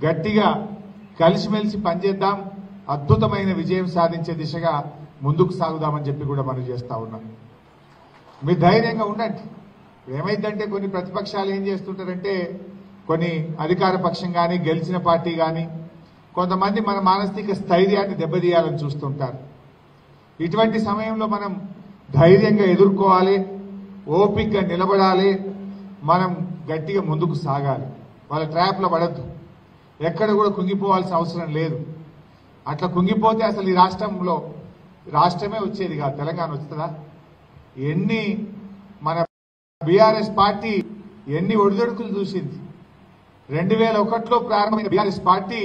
గట్టిగా కలిసిమెలిసి పనిచేద్దాం, అద్భుతమైన విజయం సాధించే దిశగా ముందుకు సాగుదామని చెప్పి కూడా మనం చేస్తా ఉన్నాం. మీరు ధైర్యంగా ఉండండి. ఏమైందంటే కొన్ని ప్రతిపక్షాలు ఏం చేస్తుంటారంటే, కొన్ని అధికార పక్షం కానీ గెలిచిన పార్టీ కానీ కొంతమంది మన మానసిక స్థైర్యాన్ని దెబ్బతీయాలని చూస్తుంటారు. ఇటువంటి సమయంలో మనం ధైర్యంగా ఎదుర్కోవాలి, ఓపికగా నిలబడాలి, మనం గట్టిగా ముందుకు సాగాలి. వాళ్ళ ట్రాప్లో పడద్దు, ఎక్కడ కూడా కుంగిపోవాల్సిన అవసరం లేదు. అట్లా కుంగిపోతే అసలు ఈ రాష్ట్రమే వచ్చేది కాదు, తెలంగాణ వస్తుందా? ఎన్ని మన బీఆర్ఎస్ పార్టీ ఎన్ని ఒడిదొడుకులు చూసింది. 2001లో ప్రారంభమైన బీఆర్ఎస్ పార్టీ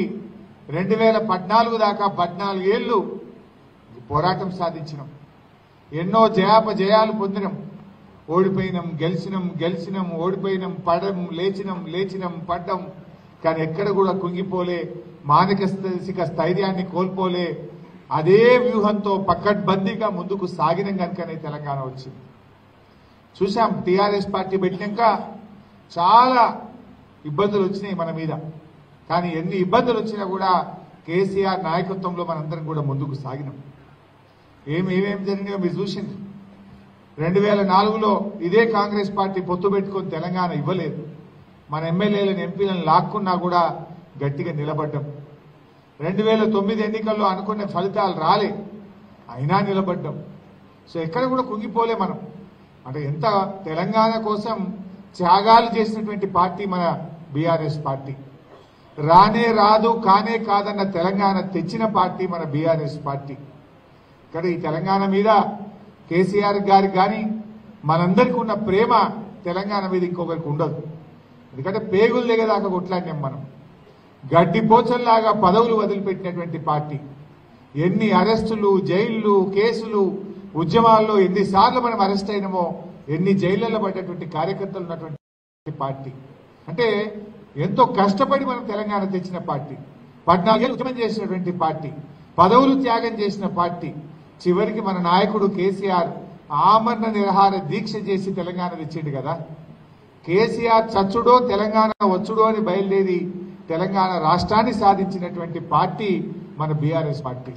2014 దాకా 14 ఏళ్లు పోరాటం సాధించినాం. ఎన్నో జయాలు పొందినాం. ఓడిపోయినాం, గెలిచినాం, ఓడిపోయినాం, లేచినాం, పడ్డం. కానీ ఎక్కడ కూడా కుంగిపోలే, మానసిక స్థైర్యాన్ని కోల్పోలే. అదే వ్యూహంతో పకడ్బందీగా ముందుకు సాగినం కనుకనే తెలంగాణ వచ్చింది. చూసాం, టీఆర్ఎస్ పార్టీ పెట్టినాక చాలా ఇబ్బందులు వచ్చినాయి మన మీద. కానీ ఎన్ని ఇబ్బందులు వచ్చినా కూడా కేసీఆర్ నాయకత్వంలో మనందరం కూడా ముందుకు సాగినాం. ఏమేమి జరిగినాయో మీరు చూసింది. 2004లో ఇదే కాంగ్రెస్ పార్టీ పొత్తు పెట్టుకొని తెలంగాణ ఇవ్వలేదు. మన ఎమ్మెల్యేలను ఎంపీలను లాక్కున్నా కూడా గట్టిగా నిలబడ్డాం. 2009 ఎన్నికల్లో అనుకునే ఫలితాలు రాలే, అయినా నిలబడ్డాం. సో ఎక్కడ కూడా కుంగిపోలే మనం. అంటే ఎంత తెలంగాణ కోసం త్యాగాలు చేసినటువంటి పార్టీ మన బీఆర్ఎస్ పార్టీ. రానే రాదు, కానే కాదన్న తెలంగాణ తెచ్చిన పార్టీ మన బీఆర్ఎస్ పార్టీ. ఇక్కడ ఈ తెలంగాణ మీద కేసీఆర్ గారికి కానీ మనందరికీ ఉన్న ప్రేమ తెలంగాణ మీద ఇంకొకరికి ఉండదు. ఎందుకంటే పేగులు దిగదాకా కొట్లాడినాం మనం. గడ్డిపోచల్లాగా పదవులు వదిలిపెట్టినటువంటి పార్టీ. ఎన్ని అరెస్టులు, జైళ్లు, కేసులు, ఉద్యమాల్లో ఎన్నిసార్లు మనం అరెస్ట్ అయినామో, ఎన్ని జైళ్లలో పడ్డటువంటి కార్యకర్తలు ఉన్నటువంటి పార్టీ. అంటే ఎంతో కష్టపడి మనం తెలంగాణ తెచ్చిన పార్టీ. 14 ఏళ్ళు ఉద్యమం చేసినటువంటి పార్టీ, పదవులు త్యాగం చేసిన పార్టీ. చివరికి మన నాయకుడు కేసీఆర్ ఆమరణ నిరాహార దీక్ష చేసి తెలంగాణ తెచ్చిండు కదా. కేసీఆర్ చచ్చుడో తెలంగాణ వచ్చుడో అని బయలుదేరి తెలంగాణ రాష్ట్రాన్ని సాధించినటువంటి పార్టీ మన బీఆర్ఎస్ పార్టీ.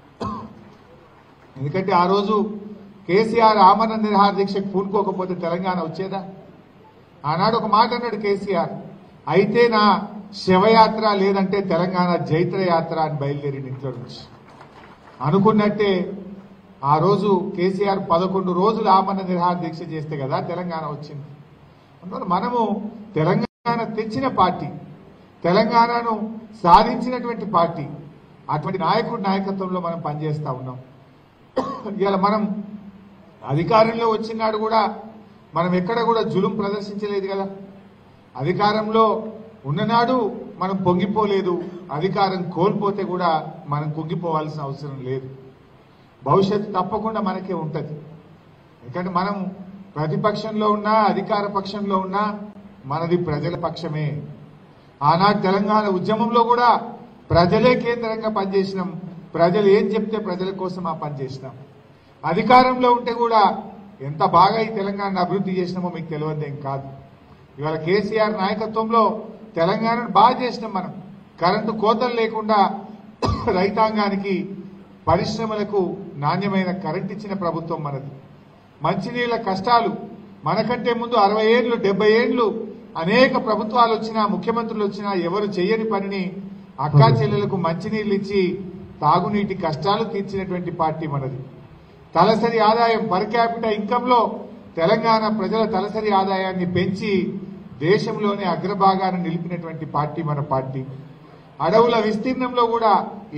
ఎందుకంటే ఆ రోజు కేసీఆర్ ఆమరణ నిరాహార దీక్షకు పూనుకోకపోతే తెలంగాణ వచ్చేదా? ఆనాడు ఒక మాట అన్నాడు కేసీఆర్, అయితే నా శవయాత్ర లేదంటే తెలంగాణ జైత్రయాత్ర అని బయలుదేరి ఇంట్లో నుంచి. అనుకున్నట్టే ఆ రోజు కేసీఆర్ 11 రోజులు ఆమరణ నిరాహార దీక్ష చేస్తే కదా తెలంగాణ వచ్చింది. అందువల్ల మనము తెలంగాణ తెచ్చిన పార్టీ, తెలంగాణను సాధించినటువంటి పార్టీ. అటువంటి నాయకుడి నాయకత్వంలో మనం పనిచేస్తా ఉన్నాం. ఇవాళ మనం అధికారంలో వచ్చినాడు కూడా మనం ఎక్కడ కూడా జులుం ప్రదర్శించలేదు కదా. అధికారంలో ఉన్ననాడు మనం పొంగిపోలేదు, అధికారం కోల్పోతే కూడా మనం కుంగిపోవాల్సిన అవసరం లేదు. భవిష్యత్తు తప్పకుండా మనకే ఉంటుంది. ఎందుకంటే మనం ప్రతిపక్షంలో ఉన్నా అధికార పక్షంలో ఉన్నా మనది ప్రజల పక్షమే. ఆనాడు తెలంగాణ ఉద్యమంలో కూడా ప్రజలే కేంద్రంగా పనిచేసినాం. ప్రజలు ఏం చెప్తే ప్రజల కోసం ఆ పనిచేసినాం. అధికారంలో ఉంటే కూడా ఎంత బాగా ఈ తెలంగాణ అభివృద్ధి చేసినామో మీకు తెలియదేం కాదు. ఇవాళ కేసీఆర్ నాయకత్వంలో తెలంగాణను బాగా చేసినాం మనం. కరెంటు కోతలు లేకుండా రైతాంగానికి, పరిశ్రమలకు నాణ్యమైన కరెంట్ ఇచ్చిన ప్రభుత్వం మనది. మంచినీళ్ల కష్టాలు మనకంటే ముందు 60 ఏళ్లు 70 ఏళ్లు అనేక ప్రభుత్వాలు వచ్చినా, ముఖ్యమంత్రులు వచ్చినా ఎవరు చేయని పనిని అక్కా చెల్లెలకు మంచినీళ్లు ఇచ్చి తాగునీటి కష్టాలు తీర్చినటువంటి పార్టీ మనది. తలసరి ఆదాయం, పర్ క్యాపిటల్ ఇన్కమ్ లో తెలంగాణ ప్రజల తలసరి ఆదాయాన్ని పెంచి దేశంలోనే అగ్రభాగాన నిలిపినటువంటి పార్టీ మన పార్టీ. అడవుల విస్తీర్ణంలో కూడా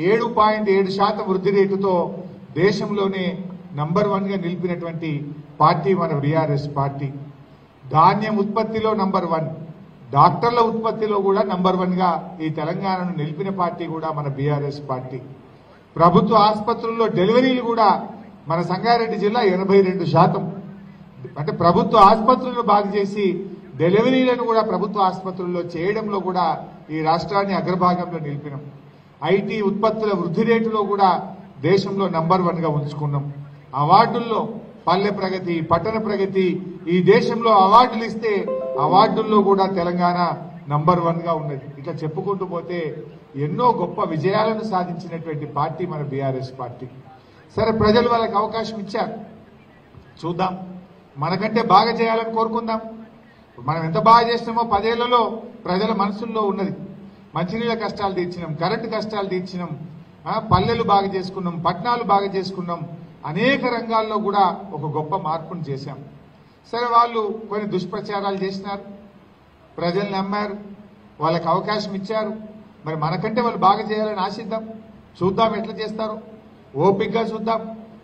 7.7% వృద్ధి రేటుతో దేశంలోనే నంబర్ 1 గా నిలిపినటువంటి పార్టీ మన బీఆర్ఎస్ పార్టీ. ధాన్యం ఉత్పత్తిలో నంబర్ 1, డాక్టర్ల ఉత్పత్తిలో కూడా నంబర్ 1 గా ఈ తెలంగాణను నిలిపిన పార్టీ కూడా మన బీఆర్ఎస్ పార్టీ. ప్రభుత్వ ఆసుపత్రుల్లో డెలివరీలు కూడా మన సంగారెడ్డి జిల్లా 82%. అంటే ప్రభుత్వ ఆసుపత్రులను బాగు చేసి డెలివరీలను కూడా ప్రభుత్వ ఆసుపత్రుల్లో చేయడంలో కూడా ఈ రాష్ట్రాన్ని అగ్రభాగంలో నిలిపినాం. ఐటీ ఉత్పత్తుల వృద్ధి రేటులో కూడా దేశంలో నంబర్ 1 గా ఉంచుకున్నాం. అవార్డుల్లో పల్లె ప్రగతి, పట్టణ ప్రగతి, ఈ దేశంలో అవార్డులు ఇస్తే అవార్డుల్లో కూడా తెలంగాణ నంబర్ 1 గా ఉన్నది. ఇట్లా చెప్పుకుంటూ పోతే ఎన్నో గొప్ప విజయాలను సాధించినటువంటి పార్టీ మన బీఆర్ఎస్ పార్టీ. సరే, ప్రజలు వాళ్ళకి అవకాశం ఇచ్చారు, చూద్దాం. మనకంటే బాగా చేయాలని కోరుకుందాం. మనం ఎంత బాగా చేసినామో 10 ఏళ్లలో ప్రజల మనసుల్లో ఉన్నది. మంచినీళ్ళ కష్టాలు తీర్చినాం, కరెంటు కష్టాలు తీర్చినాం, పల్లెలు బాగా చేసుకున్నాం, పట్టణాలు బాగా చేసుకున్నాం, అనేక రంగాల్లో కూడా ఒక గొప్ప మార్పును చేశాం. సరే, వాళ్ళు కొన్ని దుష్ప్రచారాలు చేసినారు, ప్రజలు నమ్మారు, వాళ్ళకి అవకాశం ఇచ్చారు. మరి మనకంటే వాళ్ళు బాగా చేయాలని ఆశిద్దాం, చూద్దాం ఎట్లా చేస్తారు, ఓపికగా చూద్దాం.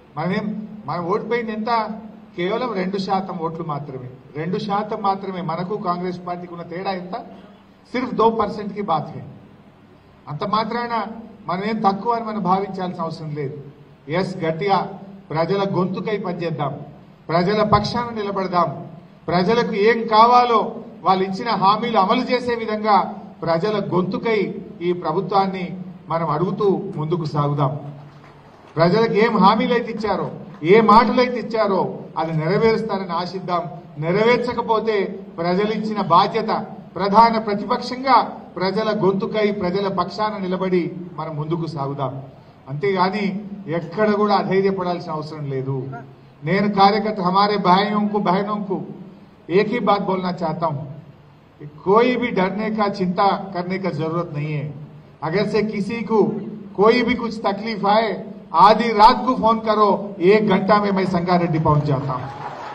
మనం ఓడిపోయింది ఎంత? కేవలం 2% ఓట్లు మాత్రమే. 2% మాత్రమే. మనకు కాంగ్రెస్ పార్టీకి ఉన్న తేడా ఎంత? సిర్ఫ్ 2% కి బాత్ హై. అంత మాత్రాన మనం ఏం తక్కువ అని మనం భావించాల్సిన అవసరం లేదు. ఎస్, గట్టిగా ప్రజల గొంతుకై పనిచేద్దాం, ప్రజల పక్షాన నిలబడదాం, ప్రజలకు ఏం కావాలో వాళ్ళు ఇచ్చిన హామీలు అమలు చేసే విధంగా ప్రజల గొంతుకై ఈ ప్రభుత్వాన్ని మనం అడుగుతూ ముందుకు సాగుదాం. ప్రజలకు ఏం హామీలైతే ఇచ్చారో, ఏ మాటలైతే ఇచ్చారో అది నెరవేరుస్తారని ఆశిద్దాం. నెరవేర్చకపోతే ప్రజలు ఇచ్చిన బాధ్యత, ప్రధాన ప్రతిపక్షంగా ప్రజల గొంతుకై ప్రజల పక్షాన నిలబడి మనం ముందుకు సాగుదాం. అంతేగాని ఎక్కడ కూడా అధైర్యపడాల్సిన అవసరం లేదు. నేను कार्यकर्ता हमारे भाइयों को बहनों को एक ही बात बोलना चाहता हूं, कोई भी डरने का चिंता करने का जरूरत नहीं है. अगर से किसी को कोई भी कुछ तकलीफ आए, आधी रात को फोन करो, 1 घंटा में मैं संगारेड्डी पहुंच जाता हूं.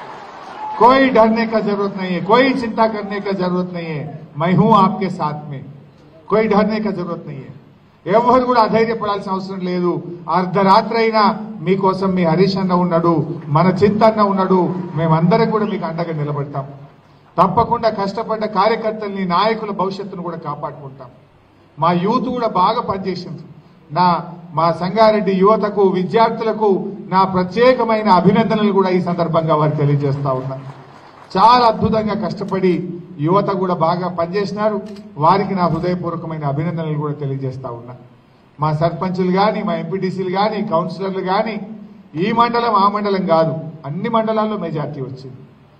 कोई डरने का जरूरत नहीं है, कोई चिंता करने का जरूरत नहीं है. मैं हूं आपके साथ में, कोई डरने का जरूरत नहीं है. ఎవరు కూడా అధైర్యపడాల్సిన అవసరం లేదు. అర్ధరాత్రి అయినా మీకోసం మీ హరీష్ అన్న ఉన్నాడు, మన చింతన్న ఉన్నాడు, మేమందరం కూడా మీకు అండగా నిలబడతాం. తప్పకుండా కష్టపడ్డ కార్యకర్తల్ని, నాయకుల భవిష్యత్తును కూడా కాపాడుకుంటాం. మా యూత్ కూడా బాగా పనిచేసింది. మా సంగారెడ్డి యువతకు, విద్యార్థులకు నా ప్రత్యేకమైన అభినందనలు కూడా ఈ సందర్భంగా వారు తెలియజేస్తా ఉన్నారు. చాలా అద్భుతంగా కష్టపడి యువత కూడా బాగా పనిచేసినారు. వారికి నా హృదయపూర్వకమైన అభినందనలు కూడా తెలియజేస్తా ఉన్నా. మా సర్పంచులు కానీ, మా ఎంపీటీసీలు కానీ, కౌన్సిలర్లు కానీ, ఈ మండలం ఆ మండలం కాదు, అన్ని మండలాల్లో మెజార్టీ వచ్చింది.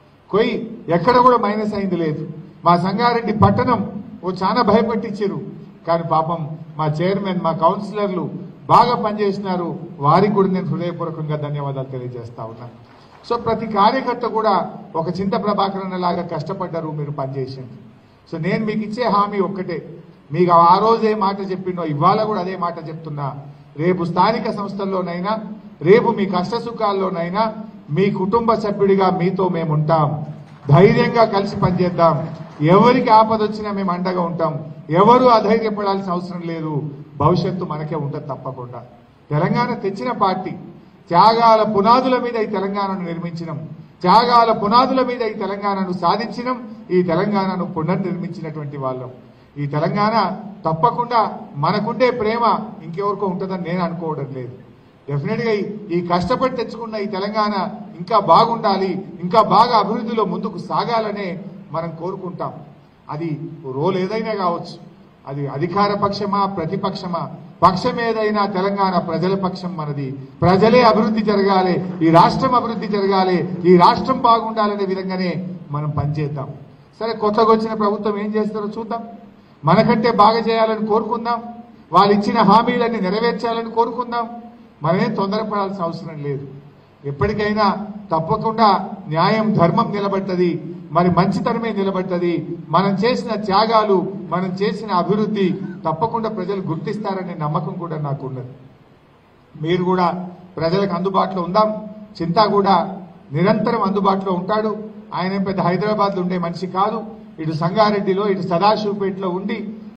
ఎక్కడ కూడా మైనస్ అయింది లేదు. మా సంగారెడ్డి పట్టణం చాలా భయపెట్టించారు, కానీ పాపం మా చైర్మన్, మా కౌన్సిలర్లు బాగా పనిచేసినారు. వారికి కూడా నేను హృదయపూర్వకంగా ధన్యవాదాలు తెలియజేస్తా ఉన్నాను. సో ప్రతి కార్యకర్త కూడా ఒక చింత ప్రభాకరన్ లాగా కష్టపడ్డారు, మీరు పనిచేసింది. సో నేను మీకు ఇచ్చే హామీ ఒక్కటే, మీకు ఆ రోజు ఏ మాట చెప్పినో ఇవాళ కూడా అదే మాట చెప్తున్నా. రేపు స్థానిక సంస్థల్లోనైనా, రేపు మీ కష్ట సుఖాల్లోనైనా మీ కుటుంబ సభ్యుడిగా మీతో మేము ఉంటాం. ధైర్యంగా కలిసి పనిచేద్దాం. ఎవరికి ఆపద వచ్చినా మేము అండగా ఉంటాం. ఎవరు అధైర్యపడాల్సిన అవసరం లేదు. భవిష్యత్తు మనకే ఉంటుంది తప్పకుండా. తెలంగాణ తెచ్చిన పార్టీ, త్యాగాల పునాదుల మీద ఈ తెలంగాణను నిర్మించినాం, త్యాగాల పునాదుల మీద ఈ తెలంగాణను సాధించినాం, ఈ తెలంగాణను పునర్నిర్మించినటువంటి వాళ్ళం. ఈ తెలంగాణ తప్పకుండా మనకుండే ప్రేమ ఇంకెవరికో ఉంటుందని నేను అనుకోవడం లేదు. డెఫినెట్ గా ఈ కష్టపడి తెచ్చుకున్న ఈ తెలంగాణ ఇంకా బాగుండాలి, ఇంకా బాగా అభివృద్ధిలో ముందుకు సాగాలనే మనం కోరుకుంటాం. అది రోల్ ఏదైనా కావచ్చు, అది అధికార పక్షమా, ప్రతిపక్షమా, పక్షం ఏదైనా తెలంగాణ ప్రజల పక్షం మనది. ప్రజలే అభివృద్ధి జరగాలి, ఈ రాష్ట్రం అభివృద్ధి జరగాలి, ఈ రాష్ట్రం బాగుండాలనే విధంగానే మనం పనిచేద్దాం. సరే, కొత్తగా వచ్చిన ప్రభుత్వం ఏం చేస్తారో చూద్దాం. మనకంటే బాగా చేయాలని కోరుకుందాం, వాళ్ళు ఇచ్చిన హామీలన్నీ నెరవేర్చాలని కోరుకుందాం. మనమేం తొందరపడాల్సిన అవసరం లేదు. ఎప్పటికైనా తప్పకుండా న్యాయం, ధర్మం నిలబడ్డది, మరి మంచితనమే నిలబడ్డది. మనం చేసిన త్యాగాలు, మనం చేసిన అభివృద్ధి తప్పకుండా ప్రజలు గుర్తిస్తారనే నమ్మకం కూడా నాకు ఉన్నది. మీరు కూడా ప్రజలకు అందుబాటులో ఉందాం. చింత కూడా నిరంతరం అందుబాటులో ఉంటాడు. ఆయన పెద్ద హైదరాబాద్లో ఉండే మనిషి కాదు. ఇటు సంగారెడ్డిలో, ఇటు సదాశివపేటలో ఉండి